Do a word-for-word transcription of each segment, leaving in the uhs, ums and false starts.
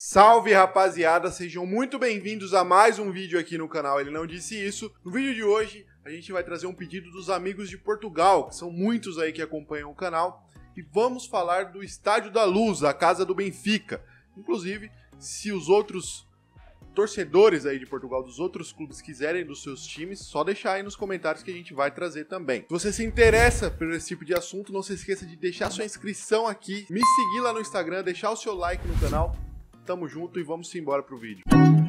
Salve, rapaziada, sejam muito bem-vindos a mais um vídeo aqui no canal Ele Não Disse Isso. No vídeo de hoje a gente vai trazer um pedido dos amigos de Portugal, que são muitos aí que acompanham o canal, e vamos falar do Estádio da Luz, a casa do Benfica. Inclusive, se os outros torcedores aí de Portugal, dos outros clubes quiserem dos seus times, só deixar aí nos comentários que a gente vai trazer também. Se você se interessa por esse tipo de assunto, não se esqueça de deixar sua inscrição aqui, me seguir lá no Instagram, deixar o seu like no canal. Tamo junto e vamos embora pro vídeo.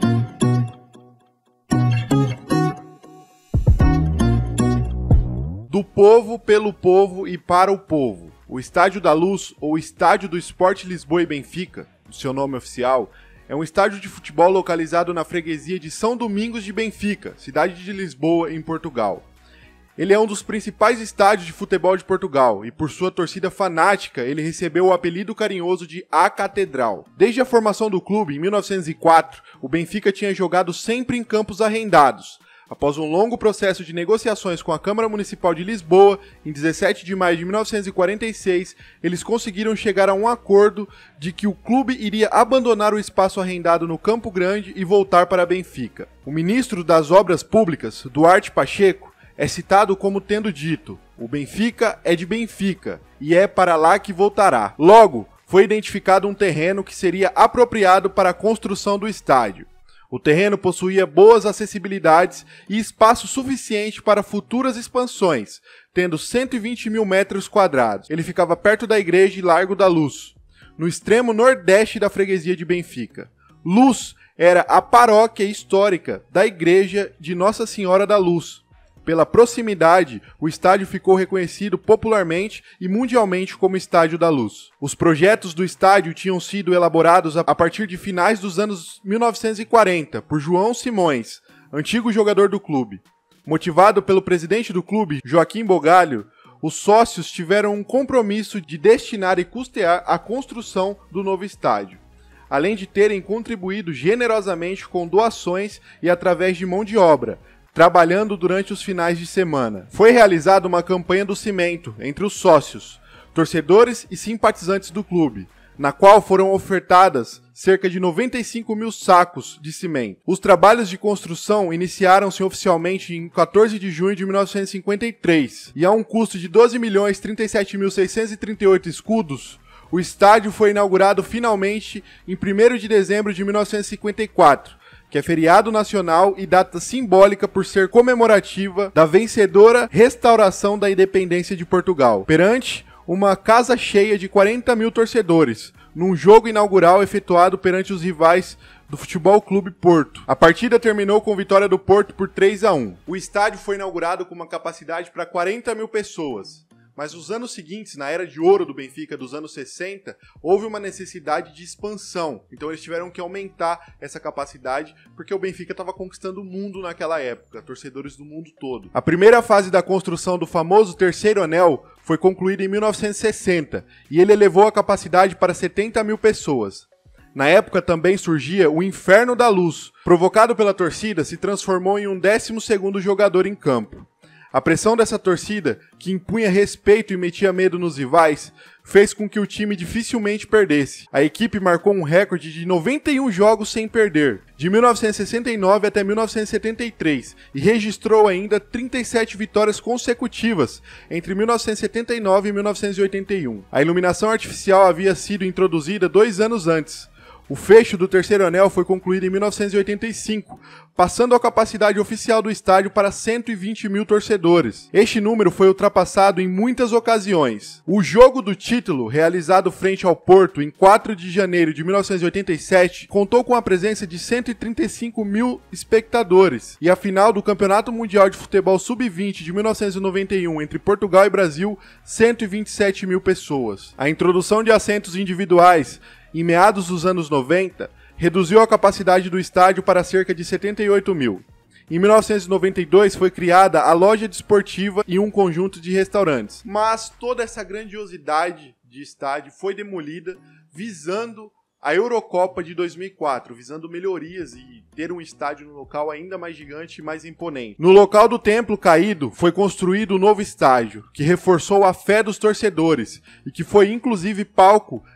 Do povo, pelo povo e para o povo. O Estádio da Luz, ou Estádio do Sport Lisboa e Benfica, o seu nome oficial, é um estádio de futebol localizado na freguesia de São Domingos de Benfica, cidade de Lisboa, em Portugal. Ele é um dos principais estádios de futebol de Portugal e, por sua torcida fanática, ele recebeu o apelido carinhoso de A Catedral. Desde a formação do clube, em mil novecentos e quatro, o Benfica tinha jogado sempre em campos arrendados. Após um longo processo de negociações com a Câmara Municipal de Lisboa, em dezessete de maio de mil novecentos e quarenta e seis, eles conseguiram chegar a um acordo de que o clube iria abandonar o espaço arrendado no Campo Grande e voltar para Benfica. O ministro das Obras Públicas, Duarte Pacheco, é citado como tendo dito: "O Benfica é de Benfica e é para lá que voltará". Logo, foi identificado um terreno que seria apropriado para a construção do estádio. O terreno possuía boas acessibilidades e espaço suficiente para futuras expansões, tendo cento e vinte mil metros quadrados. Ele ficava perto da igreja e Largo da Luz, no extremo nordeste da freguesia de Benfica. Luz era a paróquia histórica da igreja de Nossa Senhora da Luz. Pela proximidade, o estádio ficou reconhecido popularmente e mundialmente como Estádio da Luz. Os projetos do estádio tinham sido elaborados a partir de finais dos anos mil novecentos e quarenta por João Simões, antigo jogador do clube. Motivado pelo presidente do clube, Joaquim Bogalho, os sócios tiveram um compromisso de destinar e custear a construção do novo estádio, além de terem contribuído generosamente com doações e através de mão de obra, trabalhando durante os finais de semana. Foi realizada uma campanha do cimento entre os sócios, torcedores e simpatizantes do clube, na qual foram ofertadas cerca de noventa e cinco mil sacos de cimento. Os trabalhos de construção iniciaram-se oficialmente em quatorze de junho de mil novecentos e cinquenta e três, e a um custo de doze milhões trinta e sete mil seiscentos e trinta e oito escudos, o estádio foi inaugurado finalmente em primeiro de dezembro de mil novecentos e cinquenta e quatro, que é feriado nacional e data simbólica por ser comemorativa da vencedora restauração da independência de Portugal, perante uma casa cheia de quarenta mil torcedores, num jogo inaugural efetuado perante os rivais do Futebol Clube Porto. A partida terminou com vitória do Porto por três a um. O estádio foi inaugurado com uma capacidade para quarenta mil pessoas. Mas nos anos seguintes, na era de ouro do Benfica dos anos sessenta, houve uma necessidade de expansão. Então eles tiveram que aumentar essa capacidade, porque o Benfica estava conquistando o mundo naquela época, torcedores do mundo todo. A primeira fase da construção do famoso terceiro anel foi concluída em mil novecentos e sessenta, e ele elevou a capacidade para setenta mil pessoas. Na época também surgia o Inferno da Luz. Provocado pela torcida, se transformou em um décimo segundo jogador em campo. A pressão dessa torcida, que impunha respeito e metia medo nos rivais, fez com que o time dificilmente perdesse. A equipe marcou um recorde de noventa e um jogos sem perder, de mil novecentos e sessenta e nove até mil novecentos e setenta e três, e registrou ainda trinta e sete vitórias consecutivas entre mil novecentos e setenta e nove e mil novecentos e oitenta e um. A iluminação artificial havia sido introduzida dois anos antes. O fecho do terceiro anel foi concluído em mil novecentos e oitenta e cinco, passando a capacidade oficial do estádio para cento e vinte mil torcedores. Este número foi ultrapassado em muitas ocasiões. O jogo do título, realizado frente ao Porto em quatro de janeiro de mil novecentos e oitenta e sete, contou com a presença de cento e trinta e cinco mil espectadores, e a final do Campeonato Mundial de Futebol sub vinte de mil novecentos e noventa e um entre Portugal e Brasil, cento e vinte e sete mil pessoas. A introdução de assentos individuais em meados dos anos noventa, reduziu a capacidade do estádio para cerca de setenta e oito mil. Em mil novecentos e noventa e dois foi criada a loja desportiva e um conjunto de restaurantes. Mas toda essa grandiosidade de estádio foi demolida visando a Eurocopa de dois mil e quatro, visando melhorias e ter um estádio no local ainda mais gigante e mais imponente. No local do templo caído foi construído um novo estádio, que reforçou a fé dos torcedores e que foi inclusive palco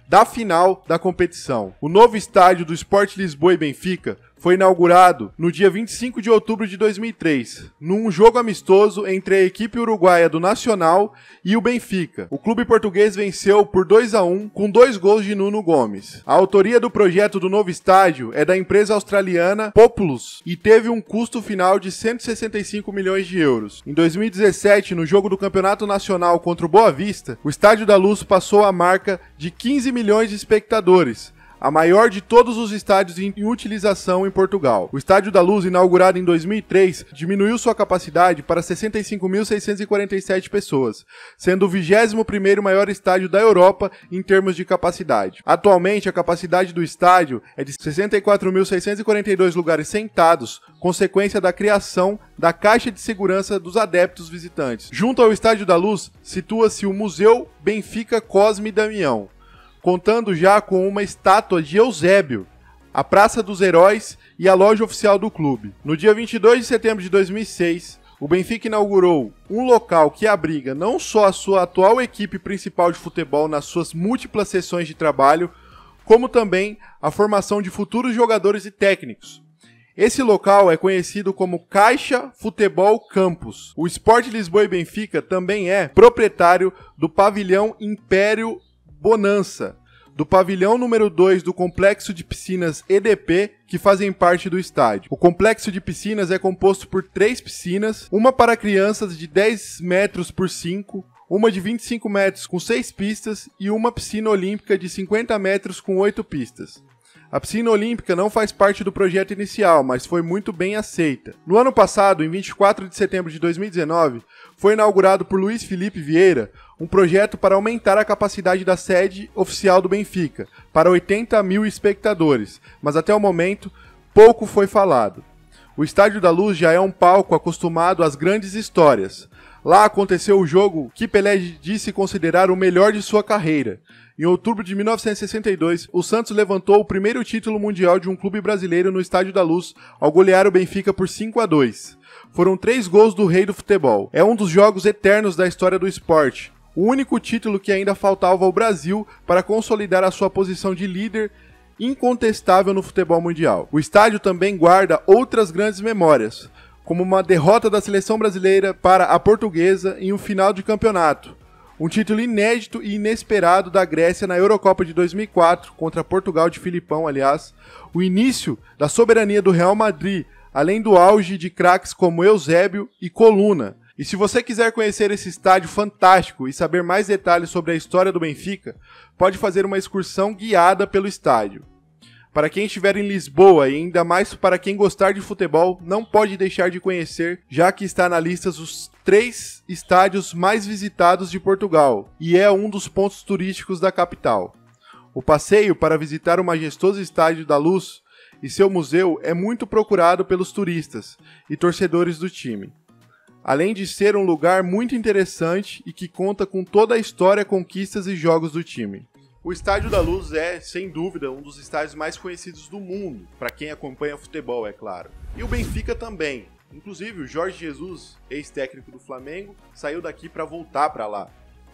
da final da competição. O novo estádio do Sport Lisboa e Benfica foi inaugurado no dia vinte e cinco de outubro de dois mil e três, num jogo amistoso entre a equipe uruguaia do Nacional e o Benfica. O clube português venceu por dois a um com dois gols de Nuno Gomes. A autoria do projeto do novo estádio é da empresa australiana Populous e teve um custo final de cento e sessenta e cinco milhões de euros. Em dois mil e dezessete, no jogo do Campeonato Nacional contra o Boa Vista, o Estádio da Luz passou a marca de quinze milhões de espectadores, a maior de todos os estádios em utilização em Portugal. O Estádio da Luz, inaugurado em dois mil e três, diminuiu sua capacidade para sessenta e cinco mil seiscentos e quarenta e sete pessoas, sendo o vigésimo primeiro maior estádio da Europa em termos de capacidade. Atualmente, a capacidade do estádio é de sessenta e quatro mil seiscentos e quarenta e dois lugares sentados, consequência da criação da caixa de segurança dos adeptos visitantes. Junto ao Estádio da Luz, situa-se o Museu Benfica Cosme Damião, contando já com uma estátua de Eusébio, a Praça dos Heróis e a loja oficial do clube. No dia vinte e dois de setembro de dois mil e seis, o Benfica inaugurou um local que abriga não só a sua atual equipe principal de futebol nas suas múltiplas sessões de trabalho, como também a formação de futuros jogadores e técnicos. Esse local é conhecido como Caixa Futebol Campus. O Sport Lisboa e Benfica também é proprietário do pavilhão Império Bonança, do pavilhão número dois do Complexo de Piscinas E D P, que fazem parte do estádio. O Complexo de Piscinas é composto por três piscinas, uma para crianças de dez metros por cinco, uma de vinte e cinco metros com seis pistas e uma piscina olímpica de cinquenta metros com oito pistas. A piscina olímpica não faz parte do projeto inicial, mas foi muito bem aceita. No ano passado, em vinte e quatro de setembro de dois mil e dezenove, foi inaugurado por Luiz Felipe Vieira um projeto para aumentar a capacidade da sede oficial do Benfica para oitenta mil espectadores, mas até o momento pouco foi falado. O Estádio da Luz já é um palco acostumado às grandes histórias. Lá aconteceu o jogo que Pelé disse considerar o melhor de sua carreira. Em outubro de mil novecentos e sessenta e dois, o Santos levantou o primeiro título mundial de um clube brasileiro no Estádio da Luz ao golear o Benfica por cinco a dois. Foram três gols do rei do futebol. É um dos jogos eternos da história do esporte. O único título que ainda faltava ao Brasil para consolidar a sua posição de líder incontestável no futebol mundial. O estádio também guarda outras grandes memórias, como uma derrota da seleção brasileira para a portuguesa em um final de campeonato. Um título inédito e inesperado da Grécia na Eurocopa de dois mil e quatro, contra Portugal de Filipão, aliás. O início da soberania do Real Madrid, além do auge de craques como Eusébio e Coluna. E se você quiser conhecer esse estádio fantástico e saber mais detalhes sobre a história do Benfica, pode fazer uma excursão guiada pelo estádio. Para quem estiver em Lisboa e ainda mais para quem gostar de futebol, não pode deixar de conhecer, já que está na lista os três estádios mais visitados de Portugal e é um dos pontos turísticos da capital. O passeio para visitar o majestoso Estádio da Luz e seu museu é muito procurado pelos turistas e torcedores do time, além de ser um lugar muito interessante e que conta com toda a história, conquistas e jogos do time. O Estádio da Luz é, sem dúvida, um dos estádios mais conhecidos do mundo, para quem acompanha futebol, é claro. E o Benfica também. Inclusive, o Jorge Jesus, ex-técnico do Flamengo, saiu daqui para voltar para lá.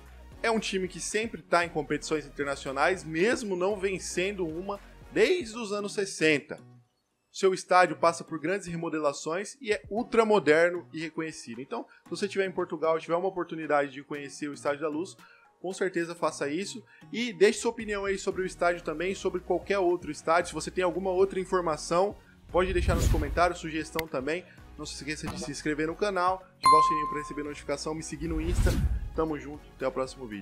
É um time que sempre está em competições internacionais, mesmo não vencendo uma desde os anos sessenta. Seu estádio passa por grandes remodelações e é ultramoderno e reconhecido. Então, se você estiver em Portugal e tiver uma oportunidade de conhecer o Estádio da Luz, com certeza faça isso. E deixe sua opinião aí sobre o estádio também, sobre qualquer outro estádio. Se você tem alguma outra informação, pode deixar nos comentários, sugestão também. Não se esqueça de se inscrever no canal, ativar o sininho para receber notificação, me seguir no Insta. Tamo junto, até o próximo vídeo.